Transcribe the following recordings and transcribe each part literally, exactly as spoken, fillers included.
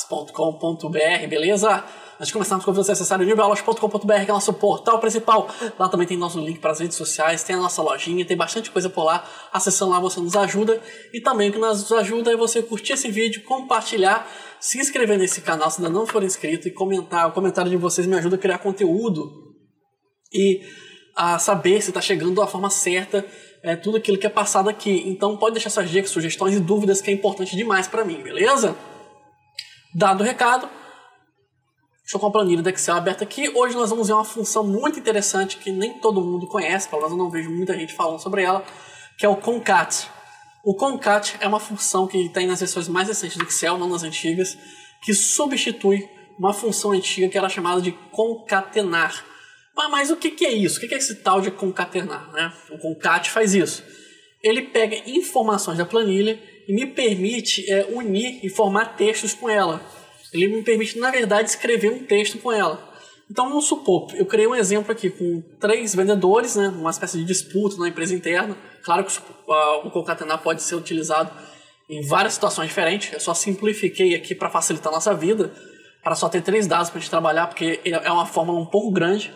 ponto com ponto br, beleza? Antes de começarmos, convido você a acessar o nível aulas ponto com ponto br, que é o nosso portal principal. Lá também tem nosso link para as redes sociais, tem a nossa lojinha, tem bastante coisa por lá. Acessando lá você nos ajuda. E também o que nos ajuda é você curtir esse vídeo, compartilhar, se inscrever nesse canal se ainda não for inscrito e comentar. O comentário de vocês me ajuda a criar conteúdo e a saber se está chegando da forma certa é, tudo aquilo que é passado aqui. Então pode deixar suas dicas, sugestões e dúvidas, que é importante demais para mim, beleza? Dado o recado, estou com a planilha do Excel aberta aqui. Hoje nós vamos ver uma função muito interessante que nem todo mundo conhece, pelo menos eu não vejo muita gente falando sobre ela, que é o concat. O concat é uma função que tem nas versões mais recentes do Excel, não nas antigas, que substitui uma função antiga que era chamada de concatenar. Mas, mas o que, que é isso? O que, que é esse tal de concatenar, né? O concat faz isso. Ele pega informações da planilha e me permite é, unir e formar textos com ela. Ele me permite, na verdade, escrever um texto com ela. Então, vamos supor, eu criei um exemplo aqui com três vendedores, né, uma espécie de disputa na empresa interna. Claro que o concatenar pode ser utilizado em várias situações diferentes. Eu só simplifiquei aqui para facilitar a nossa vida, para só ter três dados para a gente trabalhar, porque é uma fórmula um pouco grande.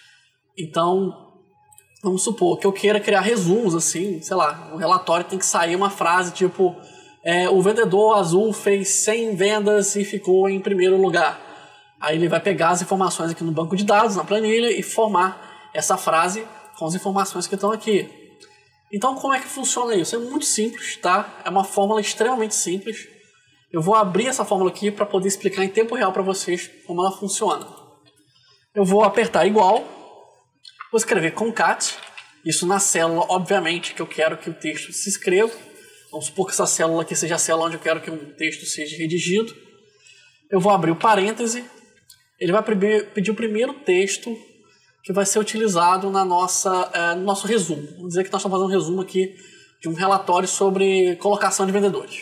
Então, vamos supor que eu queira criar resumos, assim, sei lá, no relatório tem que sair uma frase tipo... É, o vendedor azul fez cem vendas e ficou em primeiro lugar. Aí ele vai pegar as informações aqui no banco de dados, na planilha, e formar essa frase com as informações que estão aqui. Então, como é que funciona isso? É muito simples, tá? É uma fórmula extremamente simples. Eu vou abrir essa fórmula aqui para poder explicar em tempo real para vocês como ela funciona. Eu vou apertar igual, vou escrever concat, isso na célula, obviamente, que eu quero que o texto se escreva. Vamos supor que essa célula aqui seja a célula onde eu quero que um texto seja redigido. Eu vou abrir o parêntese. Ele vai pedir o primeiro texto que vai ser utilizado na nossa, é, no nosso resumo. Vamos dizer que nós estamos fazendo um resumo aqui de um relatório sobre colocação de vendedores.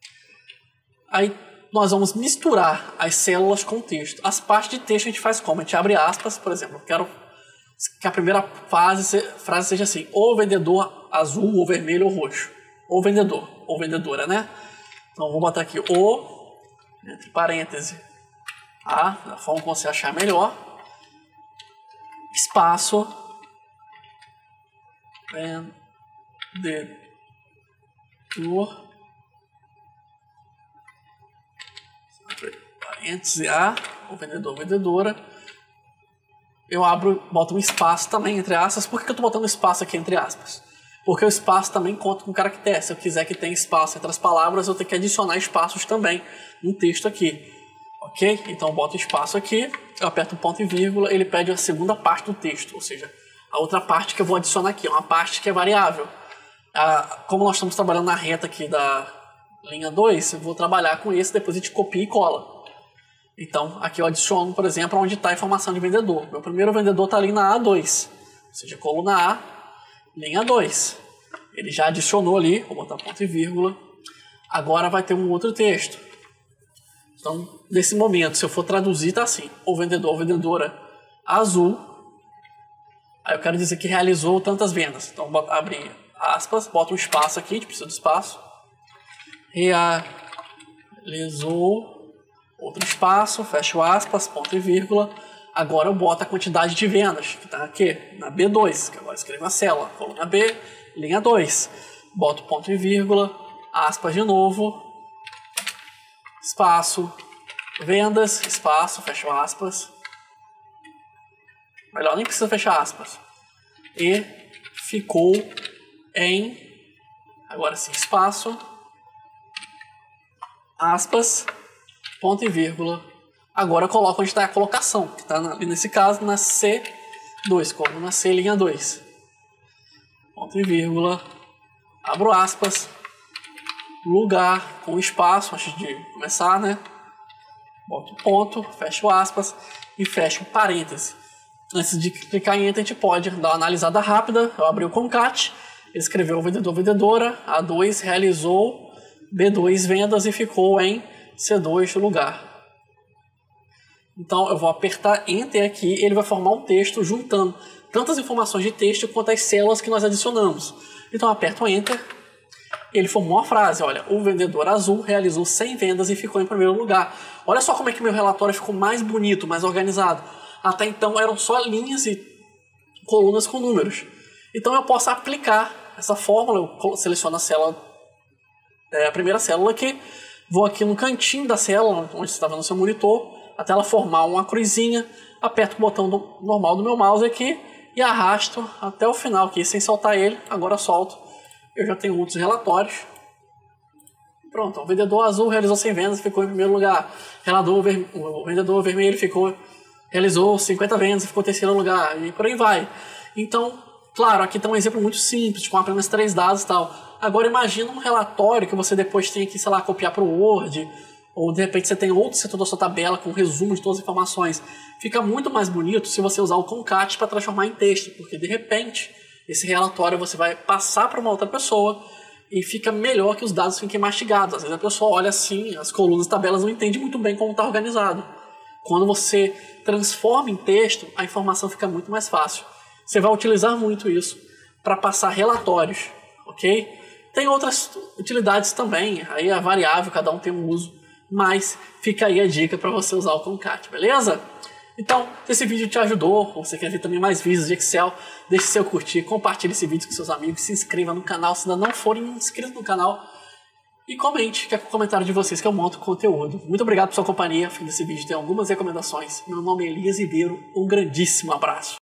Aí nós vamos misturar as células com o texto. As partes de texto a gente faz como? A gente abre aspas, por exemplo. Eu quero que a primeira frase, frase seja assim: o vendedor azul, ou vermelho, ou roxo. Ou vendedor, ou vendedora, né? Então, vou botar aqui o, entre parênteses, a, da forma que você achar melhor, espaço, vendedor, parênteses, a, ou vendedor, vendedora. Eu abro, boto um espaço também entre aspas. Por que eu estou botando espaço aqui entre aspas? Porque o espaço também conta com caractere. Se eu quiser que tenha espaço entre as palavras, eu tenho que adicionar espaços também no texto aqui. Ok? Então eu boto espaço aqui, eu aperto ponto e vírgula, ele pede a segunda parte do texto, ou seja, a outra parte que eu vou adicionar aqui, é uma parte que é variável. Ah, como nós estamos trabalhando na reta aqui da linha dois, eu vou trabalhar com esse, depois a gente copia e cola. Então aqui eu adiciono, por exemplo, onde está a informação de vendedor. Meu primeiro vendedor está ali na A dois, ou seja, coluna A, linha dois. Ele já adicionou ali, vou botar ponto e vírgula. Agora vai ter um outro texto. Então, nesse momento, se eu for traduzir, tá assim: o vendedor ou vendedora azul. Aí eu quero dizer que realizou tantas vendas. Então, vou abrir aspas, boto um espaço aqui, a gente precisa do espaço. Realizou, outro espaço, fecho aspas, ponto e vírgula. Agora eu boto a quantidade de vendas, que está aqui, na B dois, que agora eu escrevo a célula, coluna B, linha dois. Boto ponto e vírgula, aspas de novo, espaço, vendas, espaço, fecho aspas. Melhor, nem precisa fechar aspas. E ficou em, agora sim, espaço, aspas, ponto e vírgula. Agora eu coloco onde está a colocação, que está nesse caso na C dois, como na C linha dois. Ponto e vírgula, abro aspas, lugar com espaço antes de começar, né? Boto ponto, fecho aspas e fecho parêntese. Antes de clicar em Enter, a gente pode dar uma analisada rápida. Eu abri o concat, escreveu o vendedor, vendedora, A dois realizou, B dois vendas e ficou em C dois lugar. Então eu vou apertar Enter aqui e ele vai formar um texto juntando tantas informações de texto quanto as células que nós adicionamos. Então eu aperto Enter Ele formou uma frase, olha, o vendedor azul realizou cem vendas e ficou em primeiro lugar. Olha só como é que meu relatório ficou mais bonito, mais organizado. Até então eram só linhas e colunas com números. Então eu posso aplicar essa fórmula, eu seleciono a célula, é, a primeira célula aqui, vou aqui no cantinho da célula, onde você está vendo o seu monitor, até ela formar uma cruzinha, aperto o botão do, normal do meu mouse aqui e arrasto até o final aqui, sem soltar ele. Agora solto, eu já tenho outros relatórios. Pronto, o vendedor azul realizou cem vendas e ficou em primeiro lugar. Ver, o vendedor vermelho ficou, realizou cinquenta vendas e ficou em terceiro lugar, e por aí vai. Então, claro, aqui tem um exemplo muito simples, com apenas três dados e tal. Agora imagina um relatório que você depois tem que, sei lá, copiar para o Word, ou de repente você tem outro setor da sua tabela com um resumo de todas as informações. Fica muito mais bonito se você usar o concat para transformar em texto, porque de repente esse relatório você vai passar para uma outra pessoa e fica melhor que os dados fiquem mastigados. Às vezes a pessoa olha assim, as colunas e tabelas não entende muito bem como está organizado. Quando você transforma em texto, a informação fica muito mais fácil. Você vai utilizar muito isso para passar relatórios, ok? Tem outras utilidades também, aí é variável, cada um tem um uso, mas fica aí a dica para você usar o concat, beleza? Então, se esse vídeo te ajudou, ou você quer ver também mais vídeos de Excel, deixe seu curtir, compartilhe esse vídeo com seus amigos, se inscreva no canal se ainda não forem inscritos no canal e comente, que é com o comentário de vocês que eu monto conteúdo. Muito obrigado por sua companhia, no fim desse vídeo tem algumas recomendações. Meu nome é Elias Ribeiro, um grandíssimo abraço.